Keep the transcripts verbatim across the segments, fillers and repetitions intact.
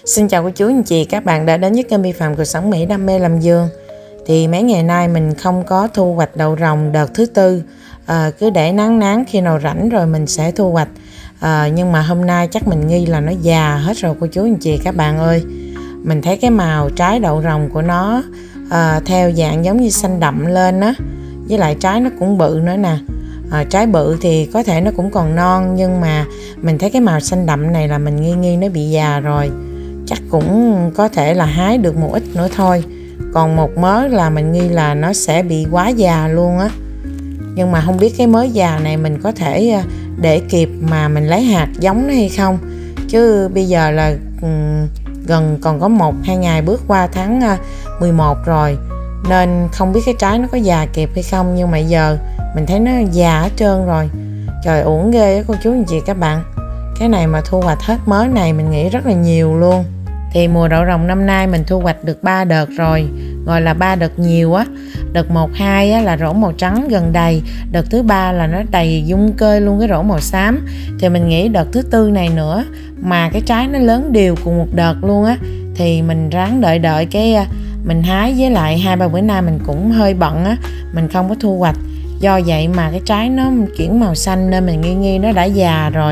Xin chào cô chú anh chị, các bạn đã đến với kênh My Phạm Cuộc Sống Mỹ Đam Mê Làm Vườn. Thì mấy ngày nay mình không có thu hoạch đậu rồng đợt thứ tư, à, cứ để nắng nắng khi nào rảnh rồi mình sẽ thu hoạch. à, Nhưng mà hôm nay chắc mình nghi là nó già hết rồi cô chú anh chị các bạn ơi. Mình thấy cái màu trái đậu rồng của nó à, theo dạng giống như xanh đậm lên á, với lại trái nó cũng bự nữa nè. À, trái bự thì có thể nó cũng còn non, nhưng mà mình thấy cái màu xanh đậm này là mình nghi nghi nó bị già rồi. Chắc cũng có thể là hái được một ít nữa thôi. Còn một mớ là mình nghi là nó sẽ bị quá già luôn á. Nhưng mà không biết cái mớ già này mình có thể để kịp mà mình lấy hạt giống nó hay không. Chứ bây giờ là um, gần còn có một hai ngày bước qua tháng uh, mười một rồi, nên không biết cái trái nó có già kịp hay không. Nhưng mà giờ mình thấy nó già hết trơn rồi. Trời, uổng ghê á cô chú anh chị các bạn. Cái này mà thu hoạch hết mớ này mình nghĩ rất là nhiều luôn. Thì mùa đậu rồng năm nay mình thu hoạch được ba đợt rồi, gọi là ba đợt nhiều á. Đợt một, hai á, là rổ màu trắng gần đầy. Đợt thứ ba là nó đầy dung cơi luôn cái rổ màu xám. Thì mình nghĩ đợt thứ tư này nữa mà cái trái nó lớn đều cùng một đợt luôn á, thì mình ráng đợi đợi cái mình hái. Với lại hai ba bữa nay mình cũng hơi bận á, mình không có thu hoạch. Do vậy mà cái trái nó chuyển màu xanh nên mình nghi nghi nó đã già rồi.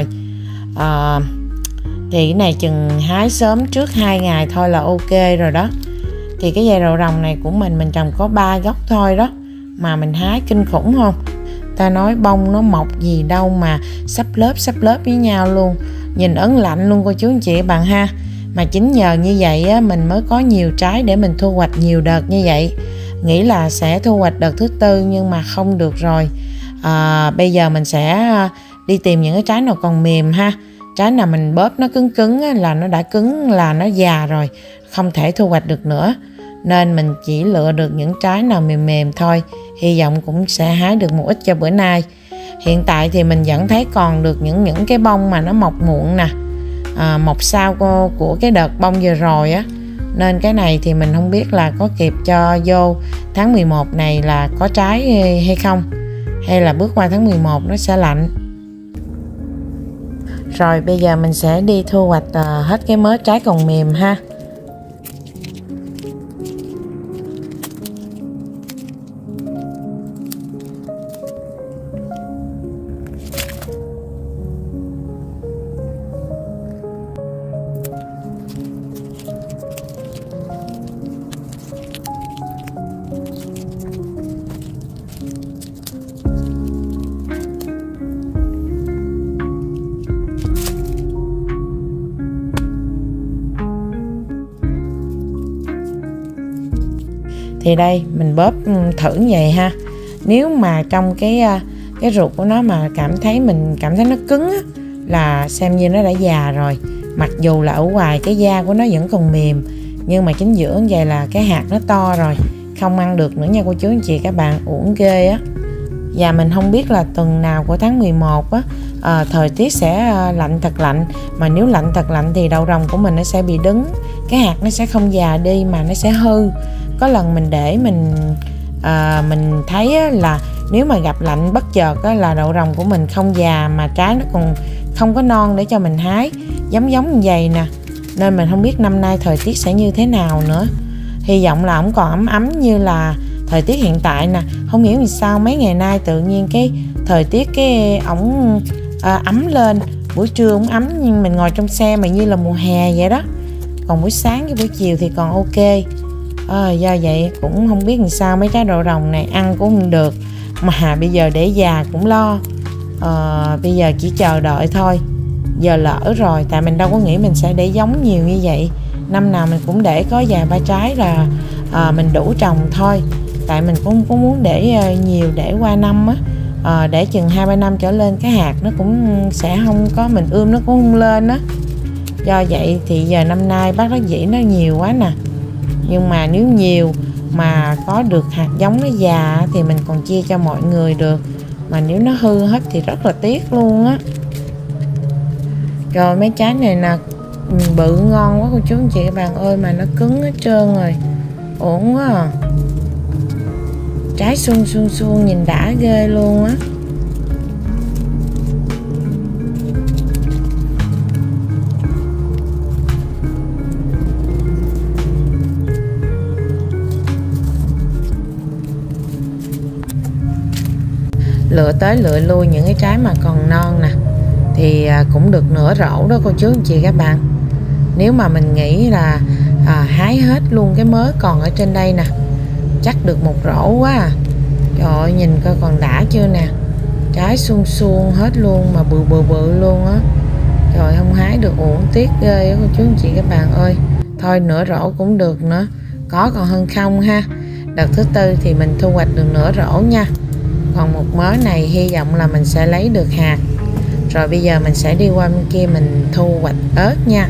à, Thì cái này chừng hái sớm trước hai ngày thôi là ok rồi đó. Thì cái dây đậu rồng này của mình mình trồng có ba gốc thôi đó, mà mình hái kinh khủng không. Ta nói bông nó mọc gì đâu mà sắp lớp sắp lớp với nhau luôn. Nhìn ấn lạnh luôn cô chú anh chị bạn ha. Mà chính nhờ như vậy á, mình mới có nhiều trái để mình thu hoạch nhiều đợt như vậy. Nghĩ là sẽ thu hoạch đợt thứ tư nhưng mà không được rồi. à, Bây giờ mình sẽ đi tìm những cái trái nào còn mềm ha. Trái nào mình bóp nó cứng cứng á, là nó đã cứng, là nó già rồi, không thể thu hoạch được nữa. Nên mình chỉ lựa được những trái nào mềm mềm thôi. Hy vọng cũng sẽ hái được một ít cho bữa nay. Hiện tại thì mình vẫn thấy còn được những những cái bông mà nó mọc muộn nè, à, mọc sau của, của cái đợt bông vừa rồi á. Nên cái này thì mình không biết là có kịp cho vô tháng mười một này là có trái hay không, hay là bước qua tháng mười một nó sẽ lạnh. Rồi bây giờ mình sẽ đi thu hoạch uh, hết cái mớ trái còn mềm ha. Thì đây mình bóp thử như vậy ha. Nếu mà trong cái cái ruột của nó mà cảm thấy mình cảm thấy nó cứng á, là xem như nó đã già rồi. Mặc dù là ở ngoài cái da của nó vẫn còn mềm, nhưng mà chính giữa như vậy là cái hạt nó to rồi, không ăn được nữa nha cô chú anh chị các bạn. Uổng ghê á. Và mình không biết là tuần nào của tháng mười một á, à, thời tiết sẽ lạnh thật lạnh. Mà nếu lạnh thật lạnh thì đậu rồng của mình nó sẽ bị đứng, cái hạt nó sẽ không già đi mà nó sẽ hư. Có lần mình để mình à, mình thấy á, là nếu mà gặp lạnh bất chợt á, là đậu rồng của mình không già mà trái nó còn không có non để cho mình hái, giống giống như vậy nè. Nên mình không biết năm nay thời tiết sẽ như thế nào nữa. Hy vọng là không còn ấm ấm như là thời tiết hiện tại nè. Không hiểu vì sao mấy ngày nay tự nhiên cái thời tiết cái ổng à, ấm lên. Buổi trưa ổng ấm nhưng mình ngồi trong xe mà như là mùa hè vậy đó. Còn buổi sáng với buổi chiều thì còn ok. À, do vậy cũng không biết làm sao mấy trái đậu rồng này ăn cũng không được, mà bây giờ để già cũng lo. à, Bây giờ chỉ chờ đợi thôi. Giờ lỡ rồi, tại mình đâu có nghĩ mình sẽ để giống nhiều như vậy. Năm nào mình cũng để có vài ba trái là à, mình đủ trồng thôi. Tại mình cũng có muốn để nhiều để qua năm á, à, để chừng hai ba năm trở lên cái hạt nó cũng sẽ không có, mình ươm nó cũng không lên á. Do vậy thì giờ năm nay bác đắc dĩ nó nhiều quá nè. Nhưng mà nếu nhiều mà có được hạt giống nó già thì mình còn chia cho mọi người được. Mà nếu nó hư hết thì rất là tiếc luôn á. Rồi mấy trái này nè, bự ngon quá cô chú anh chị các bạn ơi, mà nó cứng hết trơn rồi. Ổn quá à. Trái suông suông suông nhìn đã ghê luôn á. lựa tới lựa lui những cái trái mà còn non nè thì à, cũng được nửa rổ đó cô chú anh chị các bạn. Nếu mà mình nghĩ là à, hái hết luôn cái mớ còn ở trên đây nè, chắc được một rổ quá à. Trời ơi, nhìn coi còn đã chưa nè, trái suông suông hết luôn mà bự bự bự luôn á. Trời, không hái được uổng tiếc ghê á cô chú anh chị các bạn ơi. Thôi nửa rổ cũng được nữa, có còn hơn không ha. Đợt thứ tư thì mình thu hoạch được nửa rổ nha. Còn một mớ này hy vọng là mình sẽ lấy được hạt. Rồi bây giờ mình sẽ đi qua bên kia mình thu hoạch ớt nha.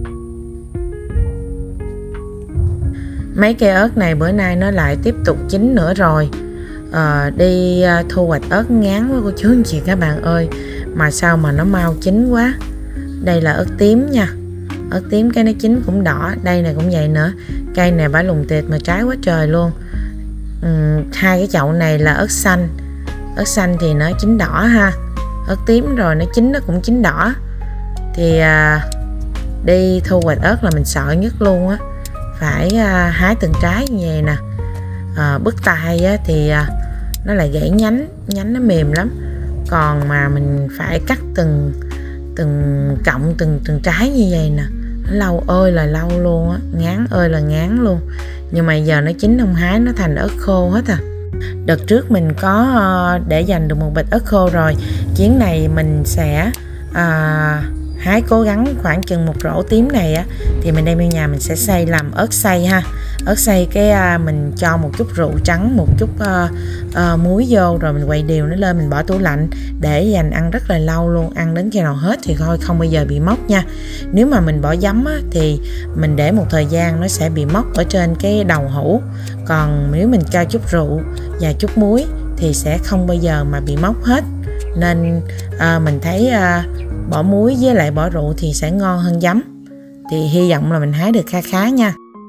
Mấy cây ớt này bữa nay nó lại tiếp tục chín nữa rồi. à, Đi uh, thu hoạch ớt ngán quá cô chú anh chị các bạn ơi. Mà sao mà nó mau chín quá. Đây là ớt tím nha. Ớt tím cái nó chín cũng đỏ. Đây này cũng vậy nữa. Cây này bả lùng tiệt mà trái quá trời luôn. uhm, Hai cái chậu này là ớt xanh. Ớt xanh thì nó chín đỏ ha. Ớt tím rồi nó chín nó cũng chín đỏ. Thì à, đi thu hoạch ớt là mình sợ nhất luôn á. Phải à, hái từng trái như vậy nè. à, Bứt tay á, thì à, nó lại gãy nhánh. Nhánh nó mềm lắm. Còn mà mình phải cắt từng từng cọng từng từng trái như vậy nè, nó lâu ơi là lâu luôn á, ngán ơi là ngán luôn. Nhưng mà giờ nó chín không hái nó thành ớt khô hết à. Đợt trước mình có uh, để dành được một bịch ớt khô rồi. Chuyến này mình sẽ uh, hái cố gắng khoảng chừng một rổ tím này á, thì mình đem về nhà mình sẽ xay làm ớt xay ha. Ớt xay cái uh, mình cho một chút rượu trắng, một chút uh, uh, muối vô, rồi mình quậy đều nó lên, mình bỏ tủ lạnh để dành ăn rất là lâu luôn. Ăn đến khi nào hết thì thôi, không bao giờ bị mốc nha. Nếu mà mình bỏ giấm á, thì mình để một thời gian nó sẽ bị mốc ở trên cái đầu hũ. Còn nếu mình cho chút rượu và chút muối thì sẽ không bao giờ mà bị mốc hết. Nên uh, mình thấy uh, bỏ muối với lại bỏ rượu thì sẽ ngon hơn giấm. Thì hy vọng là mình hái được kha khá nha.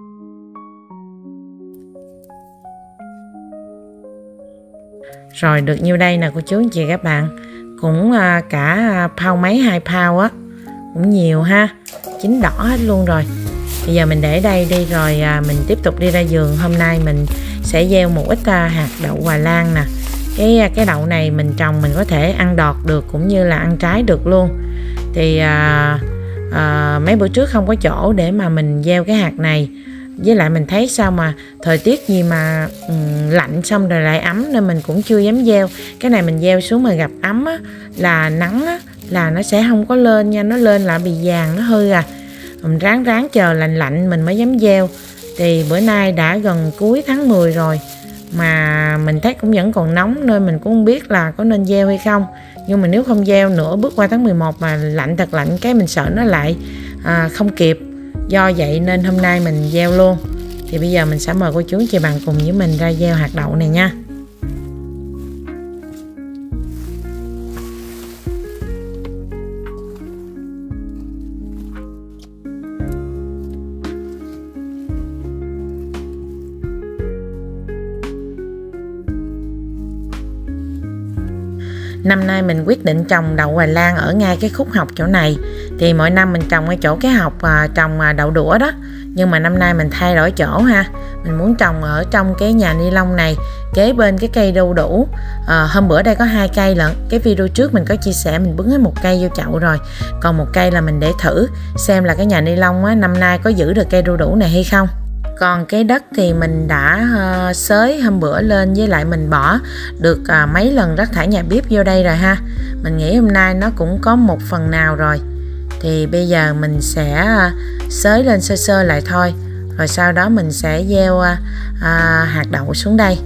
Rồi được nhiêu đây nè cô chú anh chị các bạn. Cũng à, cả phao mấy hai phao á, cũng nhiều ha. Chín đỏ hết luôn rồi. Bây giờ mình để đây đi rồi à, mình tiếp tục đi ra vườn. Hôm nay mình sẽ gieo một ít à, hạt đậu Hòa Lan nè. Cái cái đậu này mình trồng mình có thể ăn đọt được cũng như là ăn trái được luôn. Thì à, à, mấy bữa trước không có chỗ để mà mình gieo cái hạt này. Với lại mình thấy sao mà thời tiết gì mà um, lạnh xong rồi lại ấm nên mình cũng chưa dám gieo. Cái này mình gieo xuống mà gặp ấm á, là nắng á, là nó sẽ không có lên nha. Nó lên lại bị vàng, nó hư à. Mình ráng ráng chờ lạnh lạnh mình mới dám gieo. Thì bữa nay đã gần cuối tháng mười rồi mà mình thấy cũng vẫn còn nóng nên mình cũng không biết là có nên gieo hay không. Nhưng mà nếu không gieo nữa bước qua tháng mười một mà lạnh thật lạnh cái mình sợ nó lại à, không kịp. Do vậy nên hôm nay mình gieo luôn. Thì bây giờ mình sẽ mời cô chú chị bạn cùng với mình ra gieo hạt đậu này nha. Năm nay mình quyết định trồng đậu Hòa Lan ở ngay cái khúc học chỗ này. Thì mỗi năm mình trồng ở chỗ cái học à, trồng à, đậu đũa đó. Nhưng mà năm nay mình thay đổi chỗ ha. Mình muốn trồng ở trong cái nhà ni lông này, kế bên cái cây đu đủ. à, Hôm bữa đây có hai cây lận. Cái video trước mình có chia sẻ mình bứng hết một cây vô chậu rồi. Còn một cây là mình để thử xem là cái nhà ni lông á, năm nay có giữ được cây đu đủ này hay không. Còn cái đất thì mình đã uh, xới hôm bữa lên, với lại mình bỏ được uh, mấy lần rác thải nhà bếp vô đây rồi ha. Mình nghĩ hôm nay nó cũng có một phần nào rồi. Thì bây giờ mình sẽ uh, xới lên sơ sơ lại thôi. Rồi sau đó mình sẽ gieo uh, uh, hạt đậu xuống đây.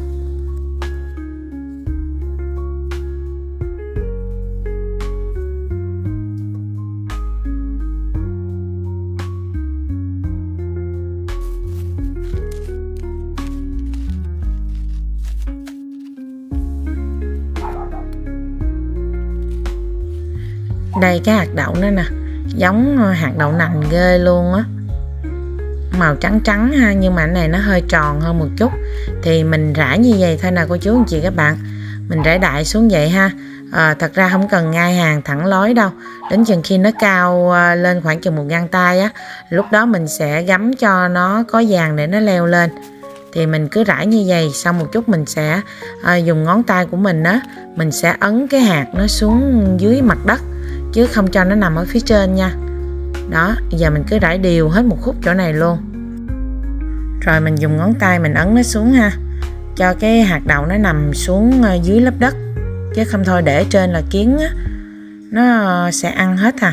Đây cái hạt đậu nó nè, giống hạt đậu nành ghê luôn á. Màu trắng trắng ha, nhưng mà cái này nó hơi tròn hơn một chút. Thì mình rải như vậy thôi nè cô chú anh chị các bạn. Mình rải đại xuống vậy ha. à, Thật ra không cần ngay hàng thẳng lối đâu. Đến chừng khi nó cao lên khoảng chừng một gang tay á, lúc đó mình sẽ gắm cho nó có vàng để nó leo lên. Thì mình cứ rải như vậy, xong một chút mình sẽ à, dùng ngón tay của mình á, mình sẽ ấn cái hạt nó xuống dưới mặt đất chứ không cho nó nằm ở phía trên nha. Đó, giờ mình cứ rải đều hết một khúc chỗ này luôn. Rồi mình dùng ngón tay mình ấn nó xuống ha, cho cái hạt đậu nó nằm xuống dưới lớp đất, chứ không thôi để trên là kiến á, nó sẽ ăn hết à.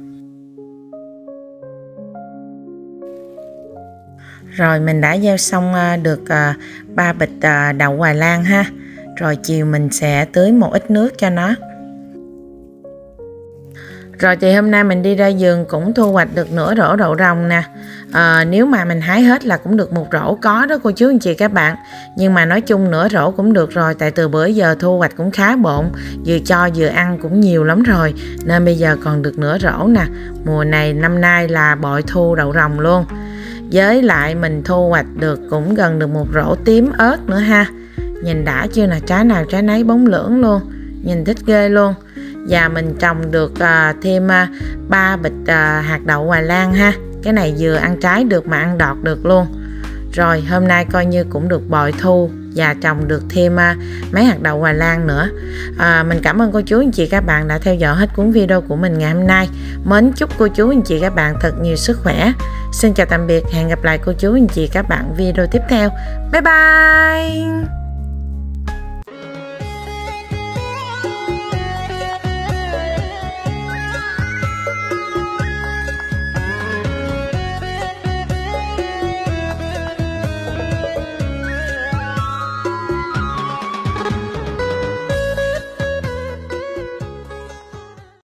Rồi mình đã gieo xong được ba bịch đậu Hoài Lan ha. Rồi chiều mình sẽ tưới một ít nước cho nó. Rồi thì hôm nay mình đi ra vườn cũng thu hoạch được nửa rổ đậu rồng nè. à, Nếu mà mình hái hết là cũng được một rổ có đó cô chú anh chị các bạn. Nhưng mà nói chung nửa rổ cũng được rồi. Tại từ bữa giờ thu hoạch cũng khá bộn, vừa cho vừa ăn cũng nhiều lắm rồi, nên bây giờ còn được nửa rổ nè. Mùa này năm nay là bội thu đậu rồng luôn. Với lại mình thu hoạch được cũng gần được một rổ tím ớt nữa ha. Nhìn đã chưa nè, trái nào trái nấy bóng lưỡng luôn, nhìn thích ghê luôn. Và mình trồng được uh, thêm ba uh, bịch uh, hạt đậu Hoài Lan ha. Cái này vừa ăn trái được mà ăn đọt được luôn. Rồi hôm nay coi như cũng được bội thu và trồng được thêm uh, mấy hạt đậu Hoài Lan nữa. à, Mình cảm ơn cô chú anh chị các bạn đã theo dõi hết cuốn video của mình ngày hôm nay. Mến chúc cô chú anh chị các bạn thật nhiều sức khỏe. Xin chào tạm biệt, hẹn gặp lại cô chú anh chị các bạn video tiếp theo. Bye bye.